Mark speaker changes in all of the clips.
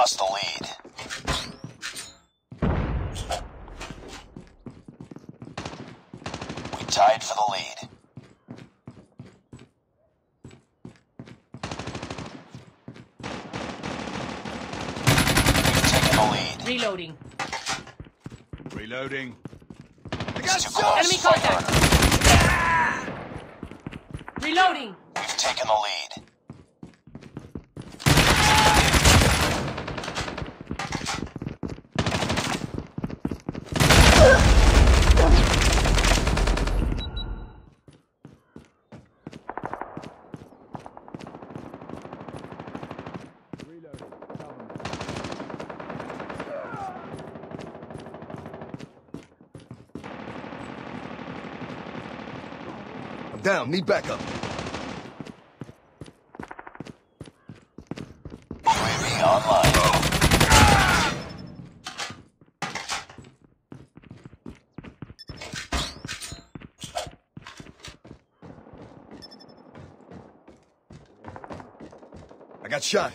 Speaker 1: lost the lead. We tied for the lead. We've taken the lead.
Speaker 2: Reloading.
Speaker 3: Reloading.
Speaker 1: It's too close.
Speaker 2: Enemy
Speaker 1: Fight
Speaker 2: contact.
Speaker 1: harder.
Speaker 2: Reloading.
Speaker 1: We've taken the lead.
Speaker 4: I'm down. Need backup.
Speaker 1: UAV online.
Speaker 4: I got shot.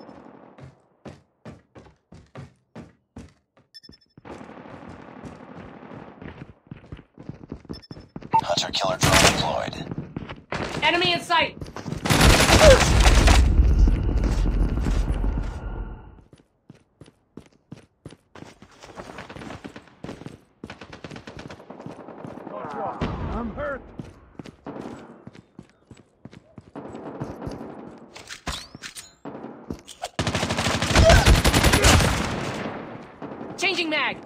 Speaker 1: Hunter-killer drone deployed.
Speaker 2: Enemy in sight.
Speaker 3: I'm hurt.
Speaker 2: Changing mag.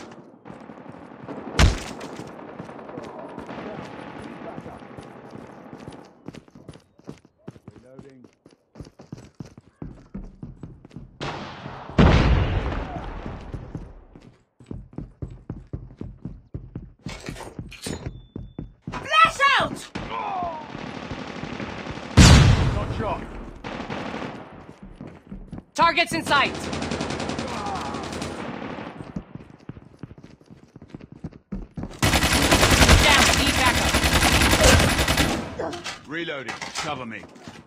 Speaker 3: Reloading.
Speaker 2: Flash out!
Speaker 3: Got shot.
Speaker 2: Targets in sight. Down. Need backup.
Speaker 3: Reloading. Cover me.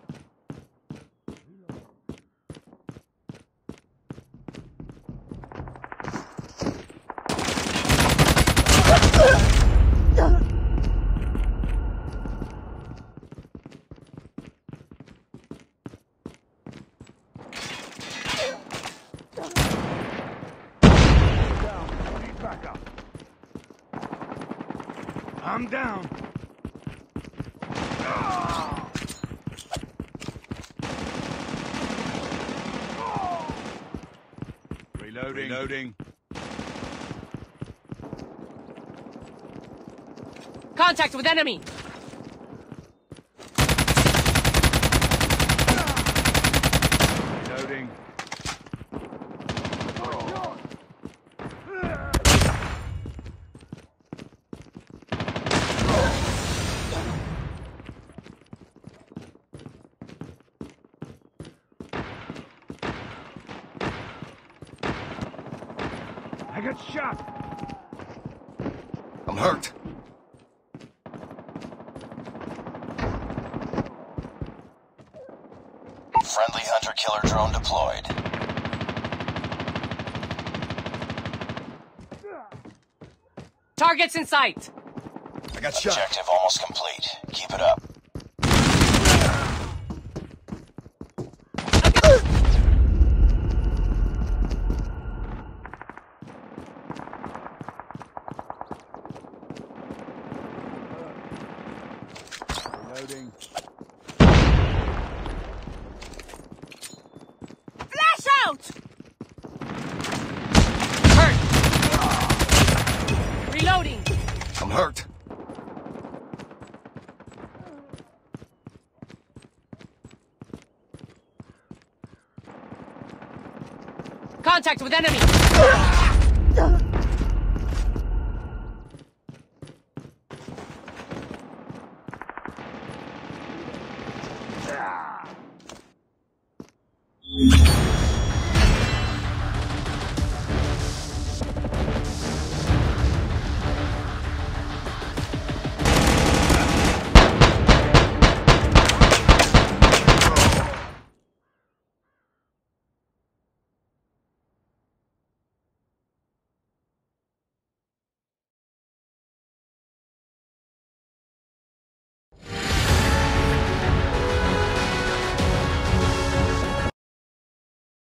Speaker 3: Down. Need backup. I'm down. Reloading. Reloading.
Speaker 2: Contact with enemy.
Speaker 3: Reloading. I got shot.
Speaker 4: I'm hurt.
Speaker 1: Friendly hunter-killer drone deployed.
Speaker 2: Targets in sight.
Speaker 4: I got shot.
Speaker 1: Objective almost complete. Keep it up.
Speaker 3: Reloading.
Speaker 2: Flash out! Hurt. Reloading.
Speaker 4: I'm hurt.
Speaker 2: Contact with enemy.
Speaker 3: Ah!